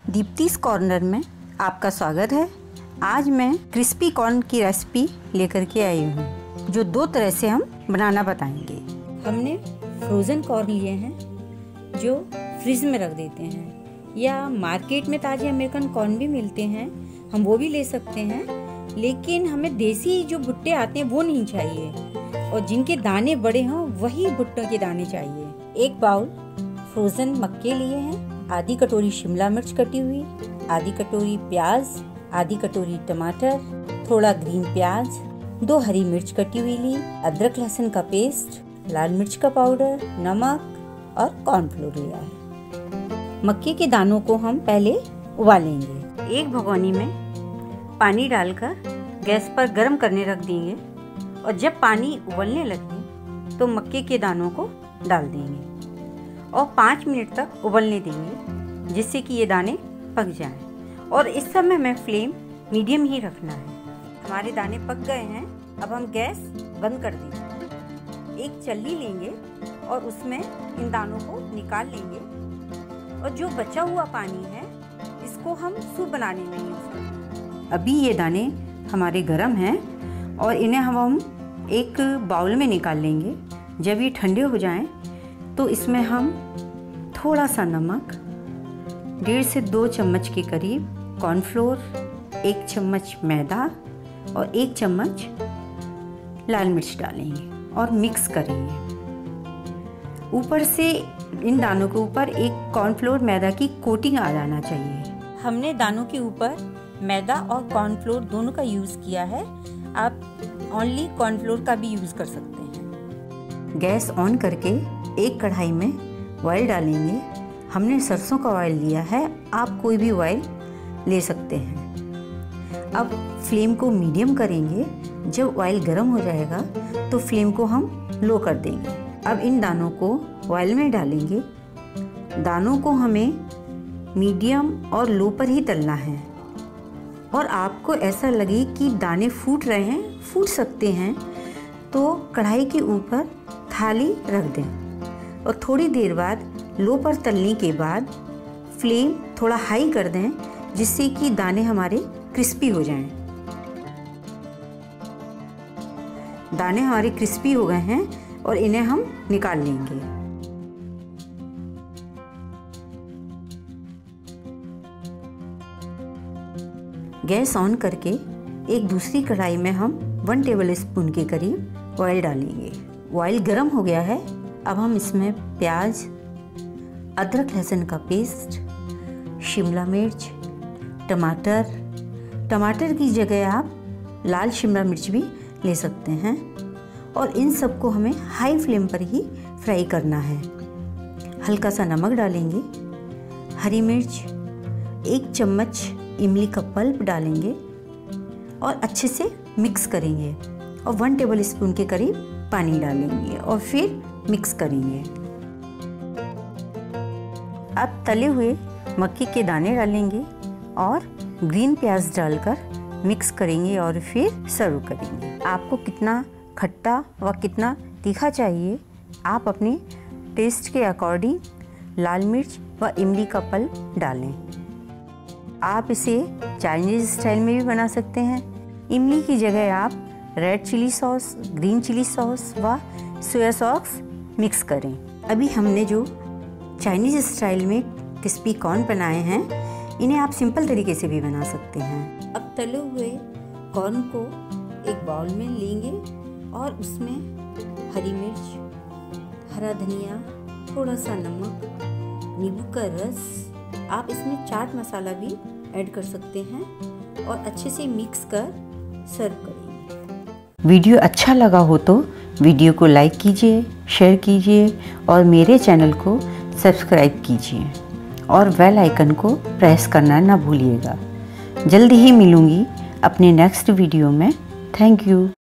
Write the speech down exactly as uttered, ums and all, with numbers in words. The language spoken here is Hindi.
दीप्तिस कॉर्नर में आपका स्वागत है। आज मैं क्रिस्पी कॉर्न की रेसिपी लेकर के आई हूँ जो दो तरह से हम बनाना बताएंगे। हमने फ्रोज़न कॉर्न लिए हैं जो फ्रिज में रख देते हैं, या मार्केट में ताज़े अमेरिकन कॉर्न भी मिलते हैं, हम वो भी ले सकते हैं। लेकिन हमें देसी जो भुट्टे आते हैं वो नहीं चाहिए, और जिनके दाने बड़े हों वही भुट्टों के दाने चाहिए। एक बाउल फ्रोज़न मक्के लिए हैं, आधी कटोरी शिमला मिर्च कटी हुई, आधी कटोरी प्याज, आधी कटोरी टमाटर, थोड़ा ग्रीन प्याज, दो हरी मिर्च कटी हुई ली, अदरक लहसुन का पेस्ट, लाल मिर्च का पाउडर, नमक और कॉर्नफ्लोर लिया है। मक्के के दानों को हम पहले उबालेंगे। एक भगोनी में पानी डालकर गैस पर गर्म करने रख देंगे, और जब पानी उबलने लगे तो मक्के के दानों को डाल देंगे और पाँच मिनट तक उबलने देंगे, जिससे कि ये दाने पक जाएं। और इस समय में फ्लेम मीडियम ही रखना है। हमारे दाने पक गए हैं, अब हम गैस बंद कर देंगे। एक चल्ली लेंगे और उसमें इन दानों को निकाल लेंगे, और जो बचा हुआ पानी है इसको हम सूप बनाने में यूज़ करेंगे। अभी ये दाने हमारे गर्म हैं और इन्हें हम हम एक बाउल में निकाल लेंगे। जब ये ठंडे हो जाएं तो इसमें हम थोड़ा सा नमक, डेढ़ से दो चम्मच के करीब कॉर्नफ्लोर, एक चम्मच मैदा और एक चम्मच लाल मिर्च डालेंगे और मिक्स करेंगे। ऊपर से इन दानों के ऊपर एक कॉर्नफ्लोर मैदा की कोटिंग आ जाना चाहिए। हमने दानों के ऊपर मैदा और कॉर्नफ्लोर दोनों का यूज़ किया है। आप ओनली कॉर्नफ्लोर का भी यूज़ कर सकते हैं। गैस ऑन करके एक कढ़ाई में ऑयल डालेंगे। हमने सरसों का ऑयल लिया है, आप कोई भी ऑयल ले सकते हैं। अब फ्लेम को मीडियम करेंगे। जब ऑयल गर्म हो जाएगा तो फ्लेम को हम लो कर देंगे। अब इन दानों को ऑयल में डालेंगे। दानों को हमें मीडियम और लो पर ही तलना है, और आपको ऐसा लगे कि दाने फूट रहे हैं, फूट सकते हैं, तो कढ़ाई के ऊपर थाली रख दें और थोड़ी देर बाद लो पर तलने के बाद फ्लेम थोड़ा हाई कर दें, जिससे कि दाने हमारे क्रिस्पी हो जाएं। दाने हमारे क्रिस्पी हो गए हैं और इन्हें हम निकाल लेंगे। गैस ऑन करके एक दूसरी कढ़ाई में हम वन टेबल स्पून के करीब ऑयल डालेंगे। ऑयल गर्म हो गया है। अब हम इसमें प्याज, अदरक लहसुन का पेस्ट, शिमला मिर्च, टमाटर टमाटर की जगह आप लाल शिमला मिर्च भी ले सकते हैं, और इन सबको हमें हाई फ्लेम पर ही फ्राई करना है। हल्का सा नमक डालेंगे, हरी मिर्च, एक चम्मच इमली का पल्प डालेंगे और अच्छे से मिक्स करेंगे, और वन टेबल स्पून के करीब पानी डालेंगे और फिर मिक्स करेंगे। अब तले हुए मक्के के दाने डालेंगे और ग्रीन प्याज डालकर मिक्स करेंगे और फिर सर्व करेंगे। आपको कितना खट्टा व कितना तीखा चाहिए, आप अपने टेस्ट के अकॉर्डिंग लाल मिर्च व इमली का पल्प डालें। आप इसे चाइनीज़ स्टाइल में भी बना सकते हैं। इमली की जगह आप red chilli sauce, green chilli sauce व सोया सॉस मिक्स करें। अभी हमने जो चाइनीज़ स्टाइल में क्रिस्पी कॉर्न बनाए हैं, इन्हें आप सिंपल तरीके से भी बना सकते हैं। अब तले हुए कॉर्न को एक बाउल में लेंगे और उसमें हरी मिर्च, हरा धनिया, थोड़ा सा नमक, नींबू का रस, आप इसमें चाट मसाला भी ऐड कर सकते हैं और अच्छे से मिक्स कर सर्व करेंगे। वीडियो अच्छा लगा हो तो वीडियो को लाइक कीजिए, शेयर कीजिए और मेरे चैनल को सब्सक्राइब कीजिए, और बेल आइकन को प्रेस करना ना भूलिएगा। जल्दी ही मिलूँगी अपने नेक्स्ट वीडियो में। Thank you.